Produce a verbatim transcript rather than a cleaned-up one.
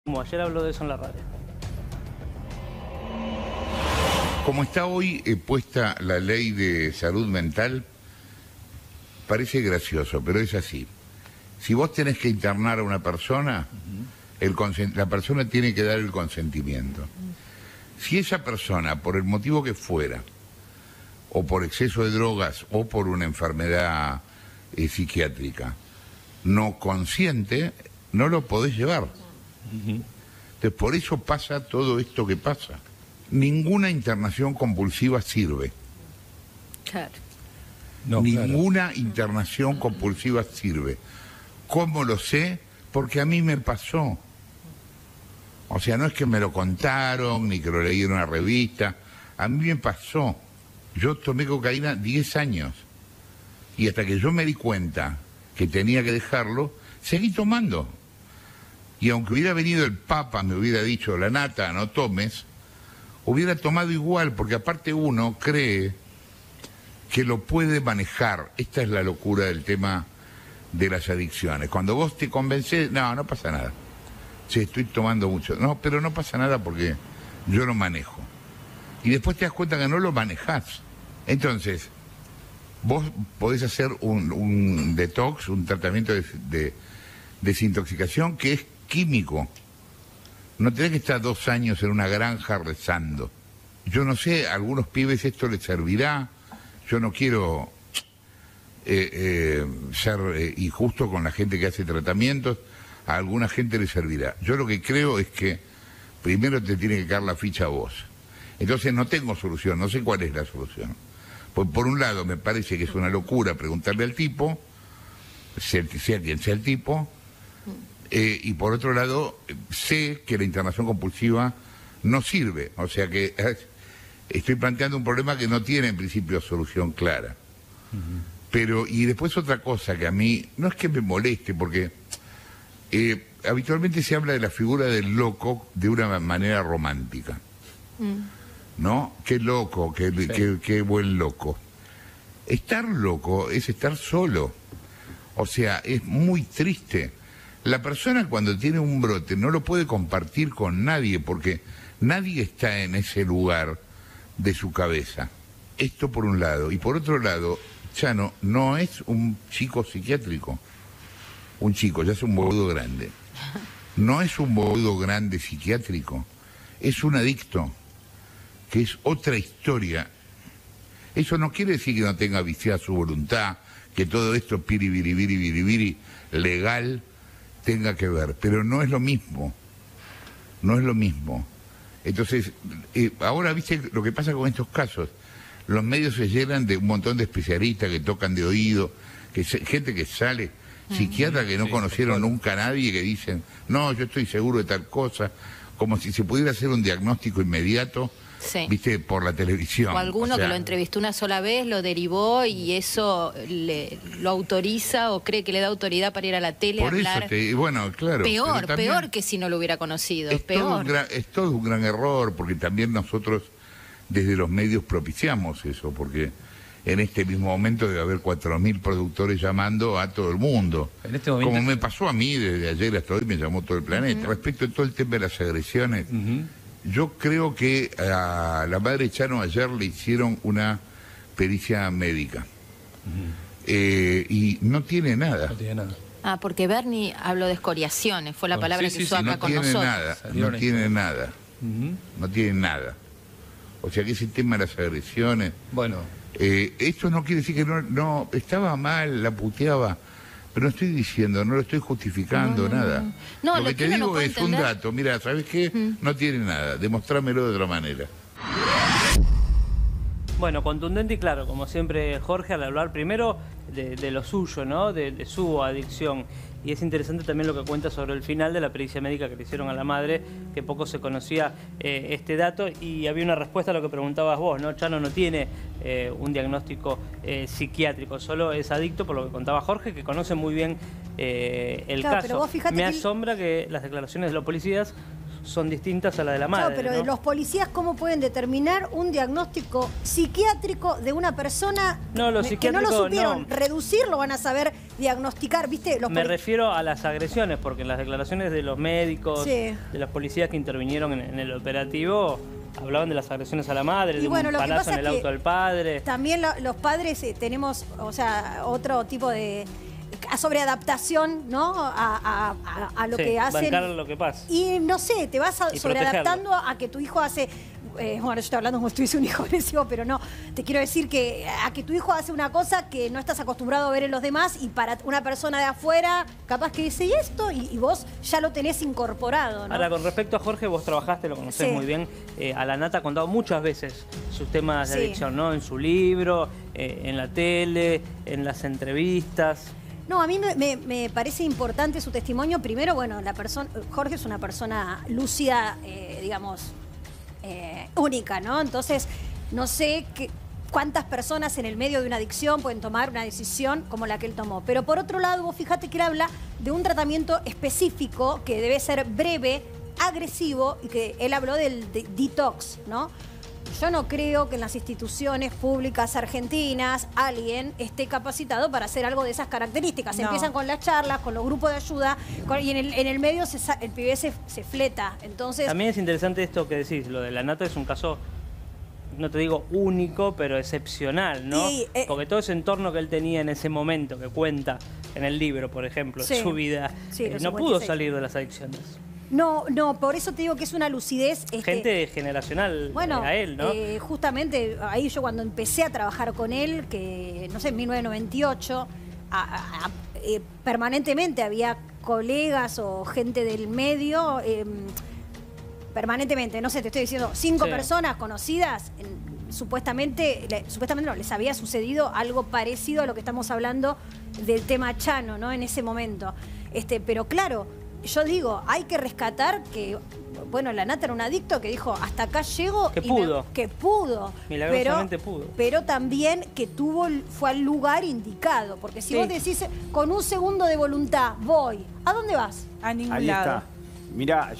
Como ayer habló de eso en la radio. Como está hoy eh, puesta la ley de salud mental, parece gracioso, pero es así. Si vos tenés que internar a una persona, el la persona tiene que dar el consentimiento. Si esa persona, por el motivo que fuera, o por exceso de drogas, o por una enfermedad eh, psiquiátrica, no consiente, no lo podés llevar. Entonces, por eso pasa todo esto que pasa. Ninguna internación compulsiva sirve. Claro. No, Ninguna claro. internación compulsiva sirve. ¿Cómo lo sé? Porque a mí me pasó. O sea, no es que me lo contaron, ni que lo leí en una revista. A mí me pasó. Yo tomé cocaína diez años. Y hasta que yo me di cuenta que tenía que dejarlo, seguí tomando. Y aunque hubiera venido el Papa, me hubiera dicho, la nata, no tomes, hubiera tomado igual, porque aparte uno cree que lo puede manejar. Esta es la locura del tema de las adicciones. Cuando vos te convences, no, no pasa nada. Sí, estoy tomando mucho. No, pero no pasa nada porque yo lo manejo. Y después te das cuenta que no lo manejás. Entonces, vos podés hacer un, un detox, un tratamiento de, de desintoxicación que es químico. No tenés que estar dos años en una granja rezando. Yo no sé, a algunos pibes esto les servirá. Yo no quiero eh, eh, ser eh, injusto con la gente que hace tratamientos. A alguna gente le servirá. Yo lo que creo es que primero te tiene que caer la ficha a vos. Entonces no tengo solución, no sé cuál es la solución. Pues por un lado me parece que es una locura preguntarle al tipo, sea, sea quien sea el tipo, eh, y por otro lado sé que la internación compulsiva no sirve. O sea que eh, estoy planteando un problema que no tiene en principio solución clara. Uh-huh. Pero, y después otra cosa que a mí, no es que me moleste, porque eh, habitualmente se habla de la figura del loco de una manera romántica. Mm. ¿No? Qué loco, qué, sí. qué, qué buen loco. Estar loco es estar solo. O sea, es muy triste. La persona cuando tiene un brote no lo puede compartir con nadie porque nadie está en ese lugar de su cabeza. Esto por un lado. Y por otro lado, Chano no es un chico psiquiátrico. Un chico, ya es un boludo grande. No es un boludo grande psiquiátrico. Es un adicto, que es otra historia. Eso no quiere decir que no tenga viciada su voluntad, que todo esto piribiribiribiribiri legal tenga que ver, pero no es lo mismo. No es lo mismo. Entonces, eh, ahora viste lo que pasa con estos casos. Los medios se llenan de un montón de especialistas que tocan de oído, que se, gente que sale, psiquiatras que no sí, conocieron nunca a nadie, que dicen, no, yo estoy seguro de tal cosa, como si se pudiera hacer un diagnóstico inmediato. Sí. Viste, por la televisión. O alguno o sea, que lo entrevistó una sola vez, lo derivó y eso le, lo autoriza o cree que le da autoridad para ir a la tele a hablar. Por eso, te, bueno, claro. Peor, peor que si no lo hubiera conocido. Es, peor. Todo un gran, es todo un gran error, porque también nosotros desde los medios propiciamos eso, porque en este mismo momento debe haber cuatro mil productores llamando a todo el mundo. En este momento... Como me pasó a mí desde ayer hasta hoy, me llamó todo el planeta. Uh-huh. Respecto a todo el tema de las agresiones... Uh-huh. Yo creo que a la madre Chano ayer le hicieron una pericia médica. Uh-huh. eh, y no tiene nada. No tiene nada. Ah, porque Bernie habló de escoriaciones, fue la no, palabra sí, que usó sí, acá no con tiene nosotros. Nada, no tiene nada. Uh-huh. No tiene nada. O sea que ese tema de las agresiones... Bueno. Eh, esto no quiere decir que no, no... Estaba mal, la puteaba... Pero no estoy diciendo, no lo estoy justificando, no, no, nada. No, no. Lo, lo que te digo no es entender... un dato. Mira, ¿sabes qué? Mm. No tiene nada. Demostrámelo de otra manera. Bueno, contundente y claro, como siempre Jorge, al hablar primero de, de lo suyo, ¿no? De, de su adicción. Y es interesante también lo que cuenta sobre el final de la pericia médica que le hicieron a la madre, que poco se conocía eh, este dato, y había una respuesta a lo que preguntabas vos, ¿no? Chano no tiene eh, un diagnóstico eh, psiquiátrico, solo es adicto, por lo que contaba Jorge, que conoce muy bien eh, el claro, caso. Pero vos fíjate Me que... asombra que las declaraciones de los policías son distintas a la de la madre. No, pero ¿no? los policías, ¿cómo pueden determinar un diagnóstico psiquiátrico de una persona no, los que no lo supieron no. reducir, lo van a saber diagnosticar? ¿Viste? Los Me refiero a las agresiones, porque en las declaraciones de los médicos, sí. de los policías que intervinieron en, en el operativo, hablaban de las agresiones a la madre, y de bueno, un lo que palazo pasa en el es que auto del padre. También lo, los padres eh, tenemos, o sea, otro tipo de sobreadaptación, ¿no? A, a, a, a lo sí, que hacen. bancar lo que pasa. Y no sé, te vas a, Y sobreadaptando a que tu hijo hace. Eh, bueno, yo estoy hablando como si tuviese un hijo agresivo, pero no. Te quiero decir que a que tu hijo hace una cosa que no estás acostumbrado a ver en los demás y para una persona de afuera, capaz que dice, ¿y esto? Y, y vos ya lo tenés incorporado, ¿no? Ahora, con respecto a Jorge, vos trabajaste, lo conocés Sí. muy bien. Eh, a la Nata ha contado muchas veces sus temas de Sí. adicción, ¿no? En su libro, eh, en la tele, en las entrevistas. No, a mí me, me, me parece importante su testimonio. Primero, bueno, la persona, Jorge es una persona lúcida, eh, digamos, eh, única, ¿no? Entonces, no sé qué, cuántas personas en el medio de una adicción pueden tomar una decisión como la que él tomó. Pero por otro lado, vos fíjate que él habla de un tratamiento específico que debe ser breve, agresivo, y que él habló del de, detox, ¿no? Yo no creo que en las instituciones públicas argentinas alguien esté capacitado para hacer algo de esas características. No. Empiezan con las charlas, con los grupos de ayuda, con, y en el, en el medio se, el pibe se, se fleta. Entonces, También es interesante esto que decís, lo de la Nata es un caso, no te digo único, pero excepcional, ¿no? Y, eh, Porque todo ese entorno que él tenía en ese momento, que cuenta en el libro, por ejemplo, Sí. su vida, Sí, eh, los no pudo cincuenta y seis. salir de las adicciones. no, no, por eso te digo que es una lucidez. Este, Gente generacional Bueno, eh, a él, ¿no? eh, justamente ahí yo cuando empecé a trabajar con él, que no sé, en mil novecientos noventa y ocho, a- a- a- eh, permanentemente había colegas o gente del medio, eh, permanentemente, no sé, te estoy diciendo, cinco Sí. personas conocidas, en- supuestamente, le- supuestamente no, les había sucedido algo parecido a lo que estamos hablando del tema Chano, ¿no? En ese momento. Este, pero claro, yo digo, hay que rescatar que, bueno, la Nata era un adicto que dijo, hasta acá llego. Que y me- pudo. que pudo. Milagrosamente pero, pudo. Pero también que tuvo, el- fue al lugar indicado. Porque si Sí. vos decís, con un segundo de voluntad, voy, ¿a dónde vas? A ningún Ahí lado. está. Mirá,